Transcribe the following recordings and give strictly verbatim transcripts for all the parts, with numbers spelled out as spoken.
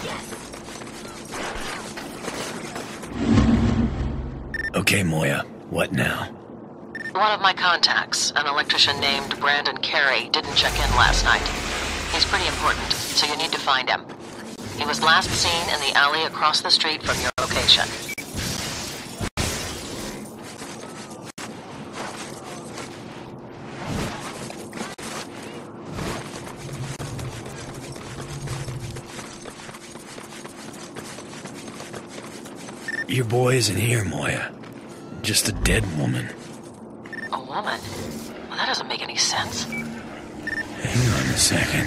Okay, Moya, what now? One of my contacts, an electrician named Brandon Carey, didn't check in last night. He's pretty important, so you need to find him. He was last seen in the alley across the street from your location. Your boy isn't here, Moya. Just a dead woman. A woman? Well, that doesn't make any sense. Hang on a second.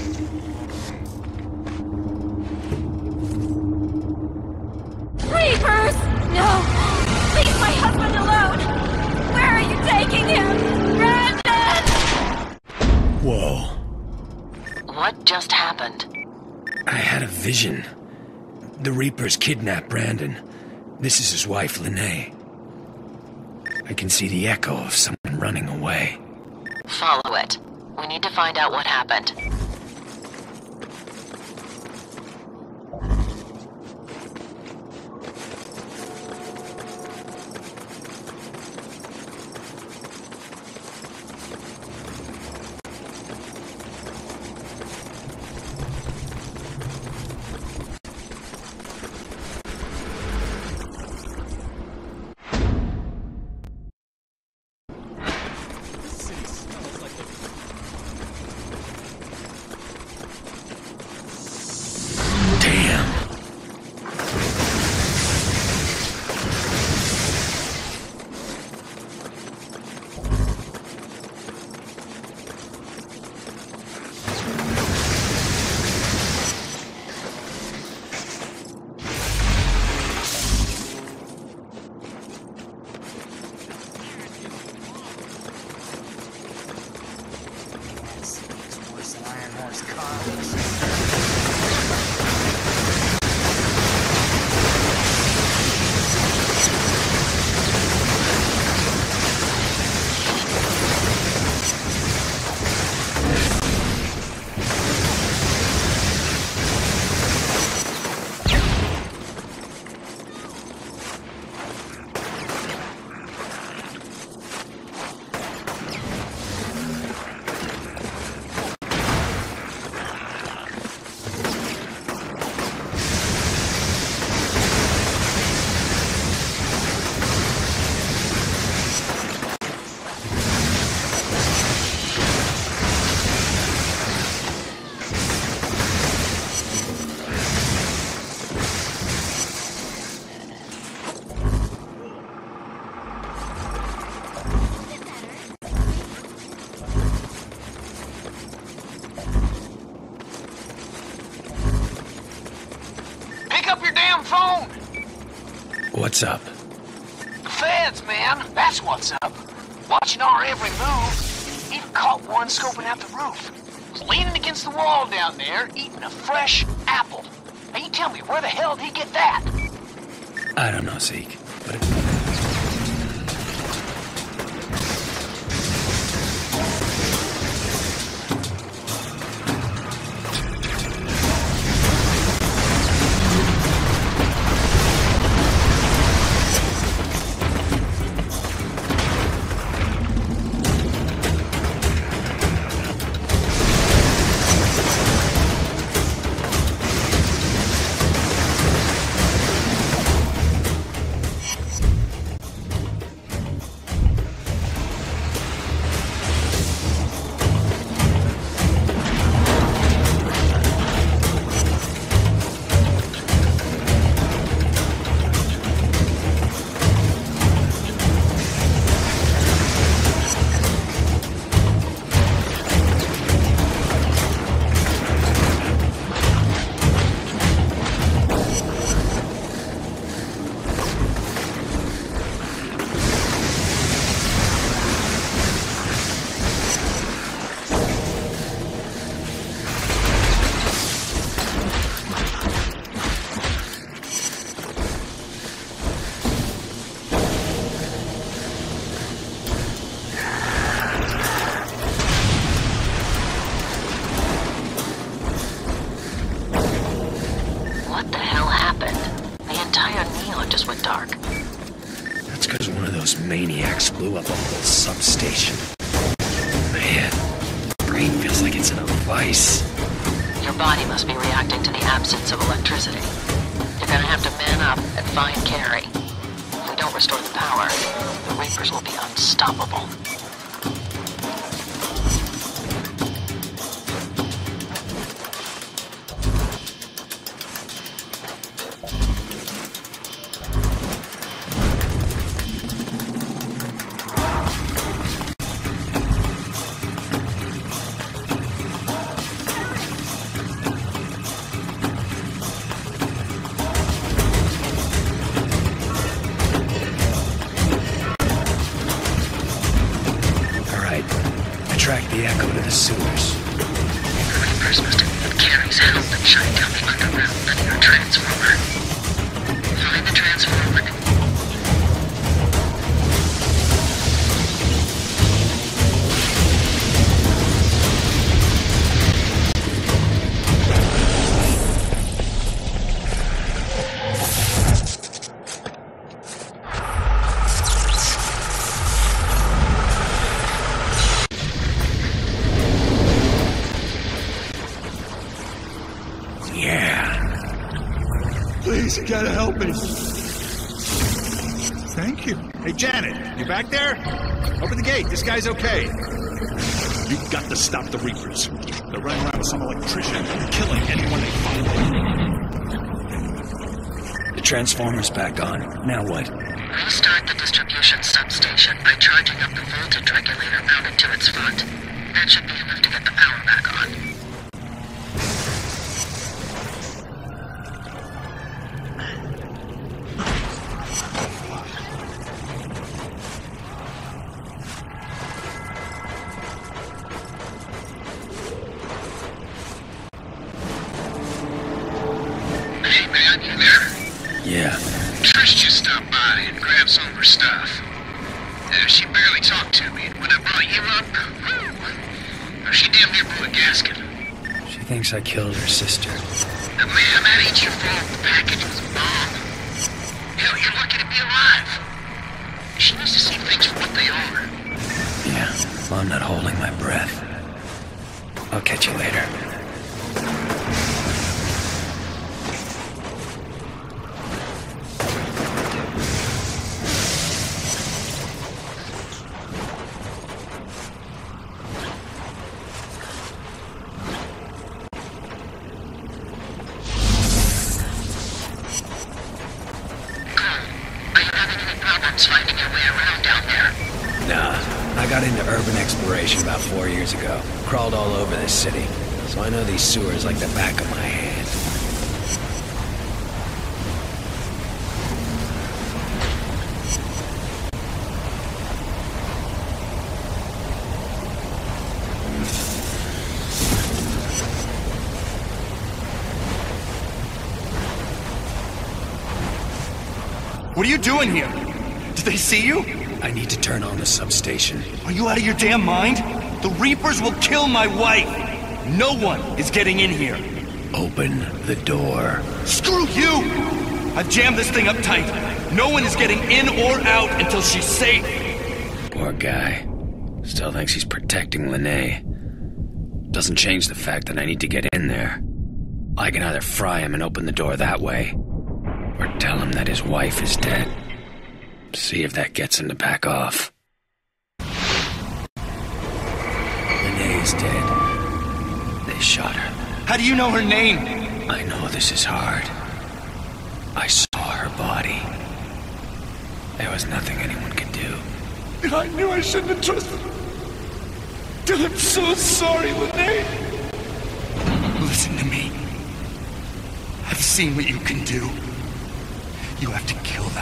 Reapers! No! Leave my husband alone! Where are you taking him? Brandon! Whoa. What just happened? I had a vision. The Reapers kidnapped Brandon. This is his wife, Lene. I can see the echo of someone running away. Follow it. We need to find out what happened. What's up? The feds, man. That's what's up. Watching our every move. Even caught one scoping out the roof. Was leaning against the wall down there, eating a fresh apple. Now you tell me, where the hell did he get that? I don't know, Zeke, but it... phone just went dark. That's because one of those maniacs blew up a whole substation. Man, my brain feels like it's in a vice. Your body must be reacting to the absence of electricity. You're gonna have to man up and find Carrie. If we don't restore the power, the Reapers will be unstoppable. Track the echo to the sewers. The Reapers must have needed Carrie's help and shut down the underground linear transformer. Find the transformer. Please, you gotta help me. Thank you. Hey, Janet, you back there? Open the gate. This guy's okay. You've got to stop the Reapers. They're running around with some electrician and killing anyone they find. The transformer's back on. Now what? Restart the distribution substation by charging up the voltage regulator mounted to its front. That should be enough to get the power back on. Yeah. Trish just stopped by and grabbed some of her stuff. Uh, she barely talked to me, and when I brought you up, whew, she damn near blew a gasket. She thinks I killed her sister. Uh, man, that ain't your fault. The package was a bomb. Hell, you're lucky to be alive. She needs to see things for what they are. Yeah, well, I'm not holding my breath. I'll catch you later. Finding your way around down there? Nah, I got into urban exploration about four years ago. Crawled all over this city, so I know these sewers like the back of my hand. What are you doing here? Did they see you? I need to turn on the substation. Are you out of your damn mind? The Reapers will kill my wife! No one is getting in here. Open the door. Screw you! I've jammed this thing up tight. No one is getting in or out until she's safe. Poor guy. Still thinks he's protecting Lene. Doesn't change the fact that I need to get in there. I can either fry him and open the door that way, or tell him that his wife is dead. See if that gets him to back off. Lene is dead. They shot her. How do you know her name? I know this is hard. I saw her body. There was nothing anyone could do. I knew I shouldn't have trusted her. I'm so sorry, Lene. Listen to me. I've seen what you can do. You have to kill them.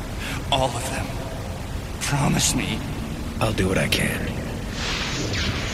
All of them. Promise me. I'll do what I can.